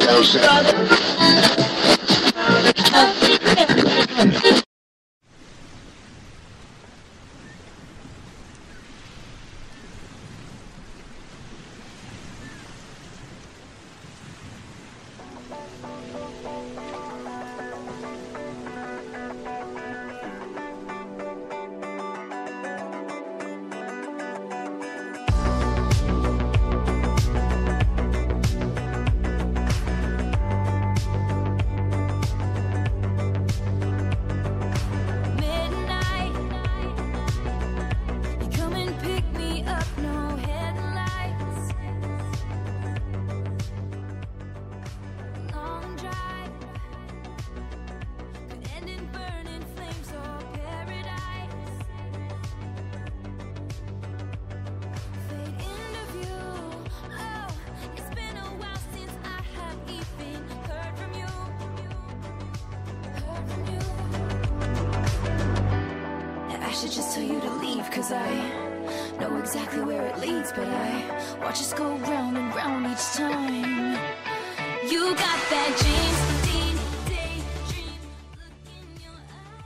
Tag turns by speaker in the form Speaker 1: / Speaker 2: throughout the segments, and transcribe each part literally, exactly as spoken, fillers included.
Speaker 1: Just tell you to leave, cause I know exactly where it leads, but I watch us go round and round each time. You got that James Dean daydream look in your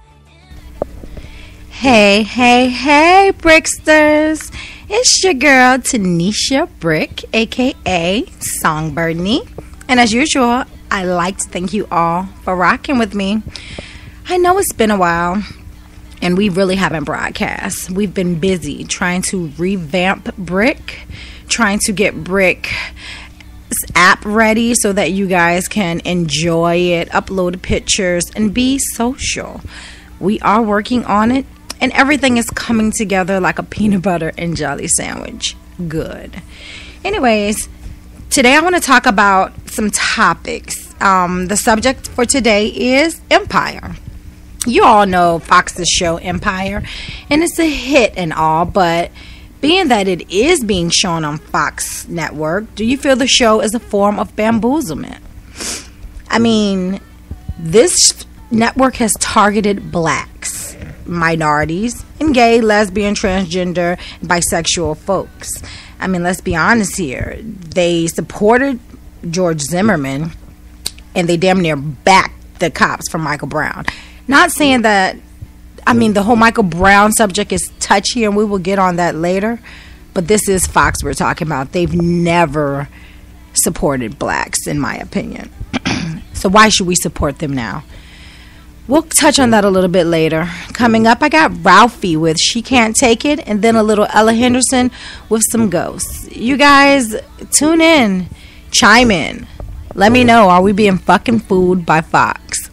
Speaker 1: eye.
Speaker 2: Hey, hey, hey, Bricksters! It's your girl Tanisha Brick, aka Songbirdney, and as usual, I like to thank you all for rocking with me. I know it's been a while. And we really haven't broadcast. We've been busy trying to revamp Brick, trying to get Brick's app ready so that you guys can enjoy it, upload pictures, and be social. We are working on it, and everything is coming together like a peanut butter and jelly sandwich. Good. Anyways, today I want to talk about some topics. Um, the subject for today is Empire. You all know Fox's show Empire, and it's a hit and all, but being that it is being shown on Fox Network, do you feel the show is a form of bamboozlement? I mean, this network has targeted blacks, minorities, and gay, lesbian, transgender, bisexual folks. I mean, let's be honest here. They supported George Zimmerman, and they damn near backed the cops for Michael Brown. Not saying that, I mean, the whole Michael Brown subject is touchy, and we will get on that later. But this is Fox we're talking about. They've never supported blacks, in my opinion. So why should we support them now? We'll touch on that a little bit later. Coming up, I got Ralphie with She Can't Take It, and then a little Ella Henderson with some ghosts. You guys, tune in. Chime in. Let me know, are we being fucking fooled by Fox?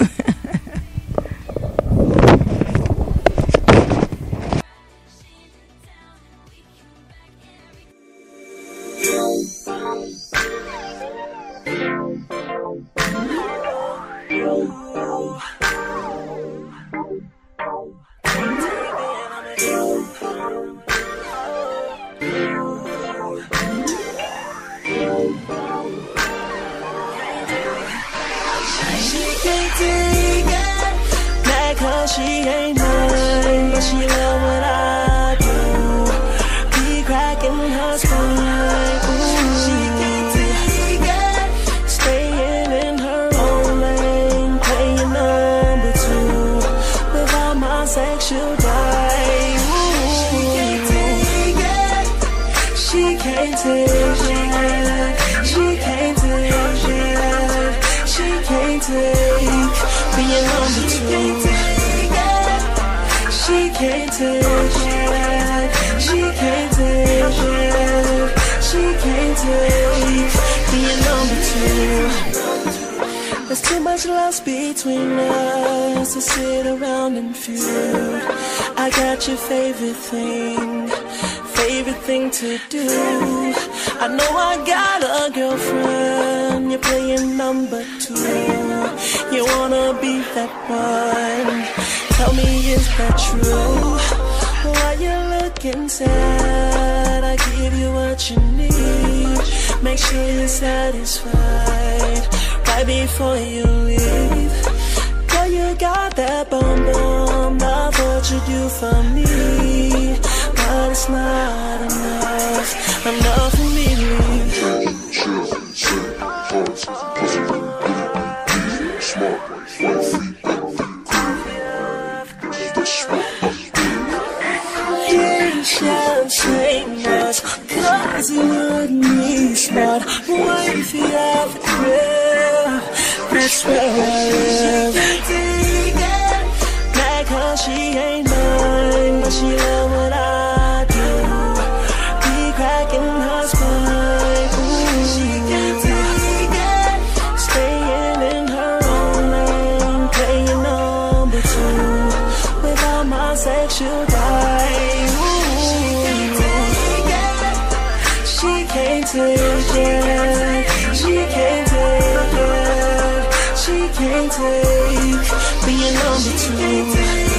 Speaker 3: She ain't mine, but she love what I do. Be cracking her spine. Ooh. She can't take it. Staying in her own lane, playing number two without my sexual drive. Ooh. She can't take it. She can't take it. She can't take it. She can't take being number two. She can't take it. She can't take it. She can't take being number two. There's too much lost between us to sit around and feud. I got your favorite thing, favorite thing to do. I know I got a girlfriend, you're playing number two. You wanna be that one. Tell me, is that true? Why you looking sad? I give you what you need. Make sure you're satisfied right before you leave. Girl, you got that bum bum. I thought you'd do for me, but it's not enough. Enough for me to leave. look me smart. Wifey of the crib, that's where I live. She can't take it, mad cause she ain't mine, but she love what I do. Be cracking her spine. Ooh. She can't take it, staying in her own lane, playing number two without my sexual drive. She can't take it, she can't take it, she can't take being number two.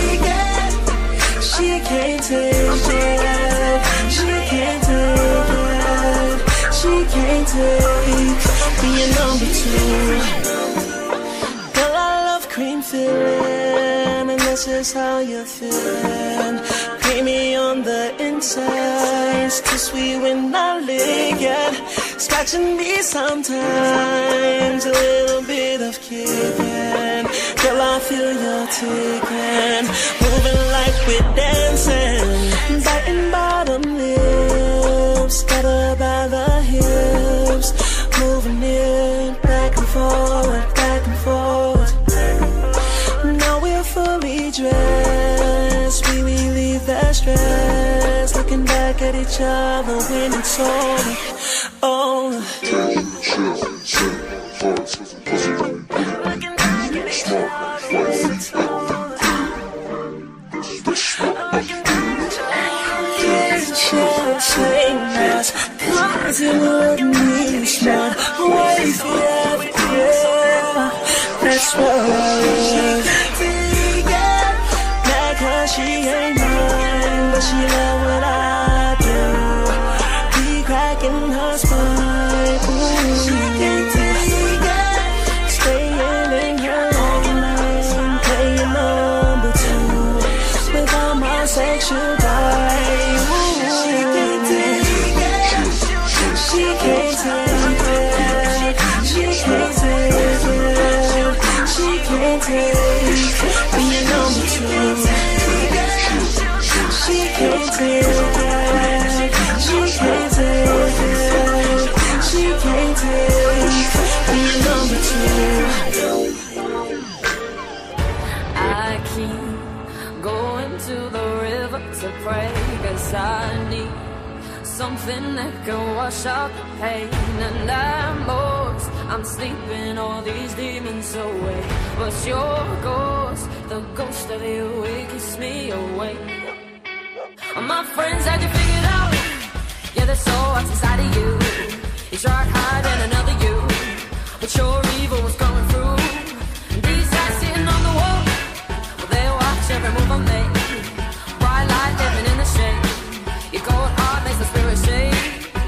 Speaker 3: She can't take it, she can't take it, she can't take being number two. Girl, I love cream filling, and this is how you're feeling. Creamy on the insides, too sweet when I lick it. Scratching me sometimes, a little bit of kicking. Girl, I feel you're ticking, moving like we're dancing, biting bottom lips, got her by the hips, moving it back and forth, back and forth. Now we're fully dressed, we relieve that stress, looking back at each other when it's over. Oh, looking back at each other when it's over. Looking back at each other. It's just saying that, cause you look me smart. Wifey of the crib, that's where I live. Mad cause she ain't mine, but she love what I do. Be cracking her spine. Ooh. She can't take it, staying in her own lane, playing number two without my sexual drive. She can't take it, she can't take it, she can't take it, she can't take being number two. She can't take it, she can't take it, she can't take being number two.
Speaker 1: I keep going to the river to pray, cause I need something that can wash out the pain. And I'm lost, I'm sleeping all these demons away, but your ghost, the ghost of you, it keeps me awake. My friends had you figured out, yeah, there's so much inside of you. You tried hiding another you, but your evil was coming through. These guys sitting on the wall, well, they watch every move I make. Bright light living in the shade, your cold heart makes the spirit shake.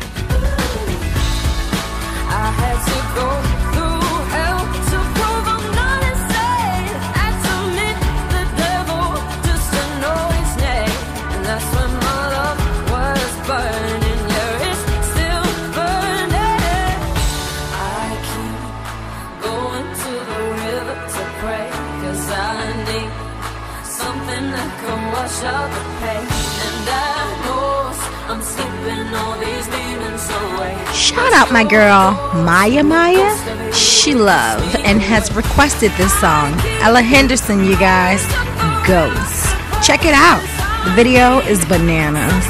Speaker 1: I had to go through hell to prove I'm not insane. Had to meet the devil just to know his name. And that's when my love was burning, yeah, it's still burning. I keep going to the river to pray, cause I need something that can wash out the pain. And I know I'm sleeping all these demons away.
Speaker 2: Shout out my girl Maya Maya. She love and has requested this song. Ella Henderson, you guys. Ghost. Check it out. The video is bananas.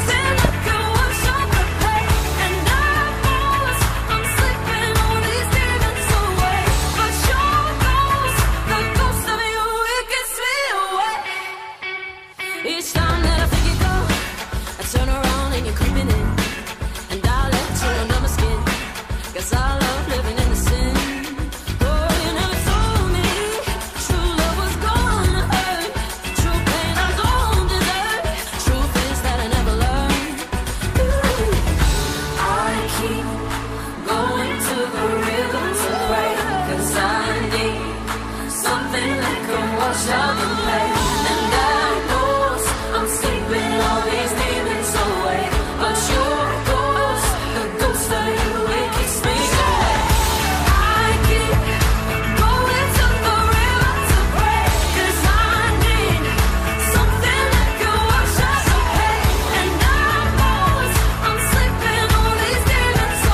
Speaker 1: Each time that I think you go, I turn around and you're creeping in, and I'll let you under my skin, cause I love living in the sin. Oh, you never told me true love was gonna hurt, true pain I don't deserve, truth is that I never learned. Ooh. I keep going to the river to pray, cause I need something that can wash out the pain. And I I'm sleeping all these demons away, but your ghost, the ghost of you, it keeps me away. I keep going to the river to pray, cause I need something that can wash out the pain. And I know I'm sleeping all these demons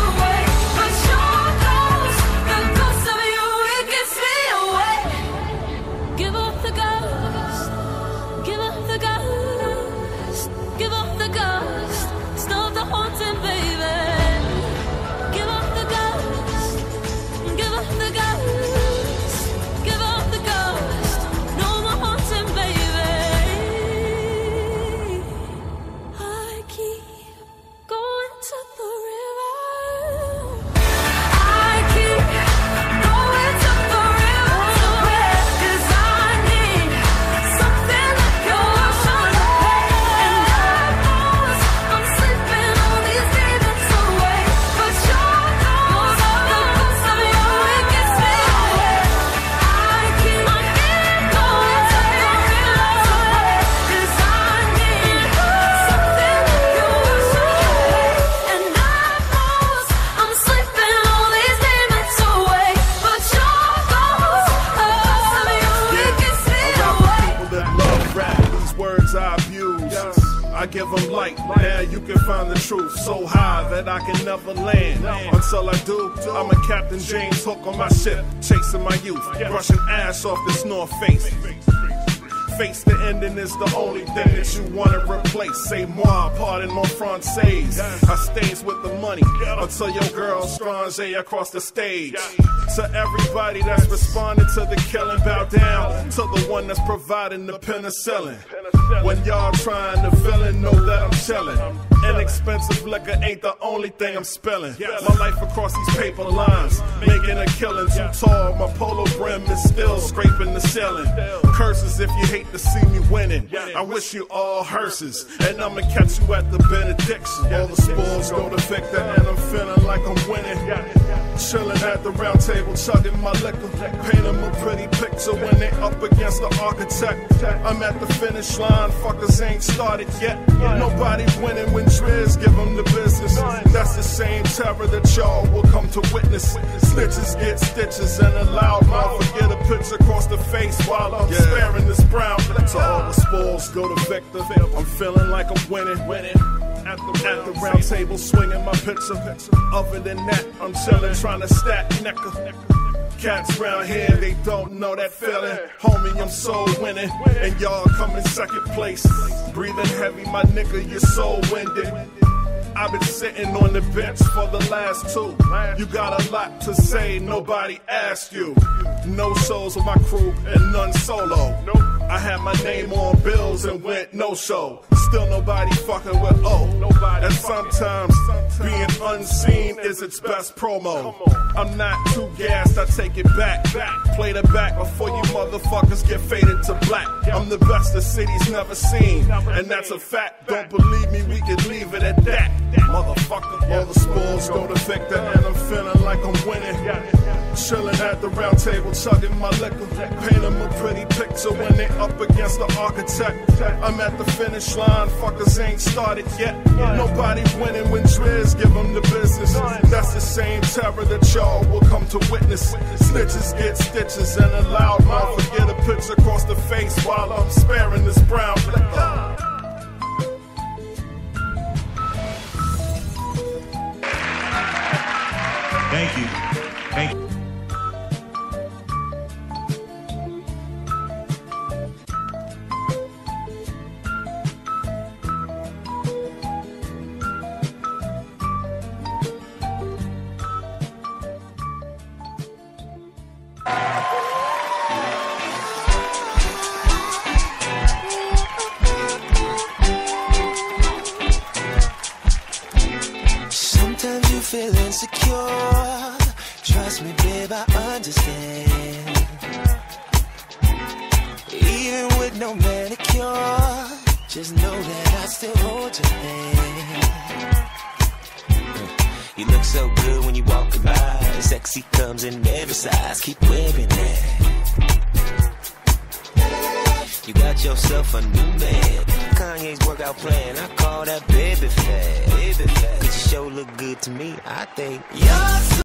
Speaker 4: give them light. Now you can find the truth so high that I can never land. Until I do, I'm a Captain James Hook on my ship, chasing my youth, brushing ash off this North Face. Face the ending is the only thing that you wanna replace. Say moi, pardon mon français. I stays with the money until your girl strange across the stage. To everybody that's responding to the killing, bow down to the one that's providing the penicillin. When y'all trying to villain, know that I'm chilling. Inexpensive liquor ain't the only thing I'm spilling. My life across these paper lines, making a killing. Too tall, my polo brim is still scraping the ceiling. Curses if you hate to see me winning. I wish you all hearses, and I'ma catch you at the benediction. All the spoils go to Victor, and I'm feeling like I'm winning. Chilling at the round table, chugging my liquor. Paint them a pretty picture when they up against the architect. I'm at the finish line, fuckers ain't started yet. Nobody's winning when Driz give them the business. That's the same terror that y'all will come to witness. Snitches get stitches and a loud mouth will get a pitch across the face while I'm yeah. sparing this brown. So all the spoils go to Victor. I'm feeling like I'm winning. At the, at the round table, swinging my picture. Other than that, I'm chilling, trying to stack necker. Cats round here, they don't know that feeling. Homie, I'm so winning, and y'all come in second place. Breathing heavy, my nigga, you're so winded. I've been sitting on the bench for the last two. You got a lot to say, nobody asked you. No shows with my crew and none solo. I had my name on bills and went no show. Still nobody fucking with O. And sometimes being unseen is its best promo. I'm not too gassed, I take it back. Play the back before you motherfuckers get faded to black. I'm the best the city's never seen, and that's a fact. Don't believe me, we can leave it at that. Motherfucker, all the spoils go to Victor, and I'm feeling like I'm winning. Chilling at the round table, chugging my liquor. Paint them a pretty picture when they up against the architect. I'm at the finish line, fuckers ain't started yet. Nobody's winning when Driz give them the business. That's the same terror that y'all will come to witness. Snitches get stitches and a loud mouth will get a pitch across the face while I'm sparing this brown liquor.
Speaker 5: Thank you. Thank you.
Speaker 3: Sometimes you feel insecure. Trust me, babe, I understand. Even with no manicure, just know that I still hold your hand. You look so good when you walk by. Sexy comes in every size. Keep wearing that. You got yourself a new man. Kanye's workout plan, I call that baby fat. Baby fat. Cause you sure look good to me, I think. You're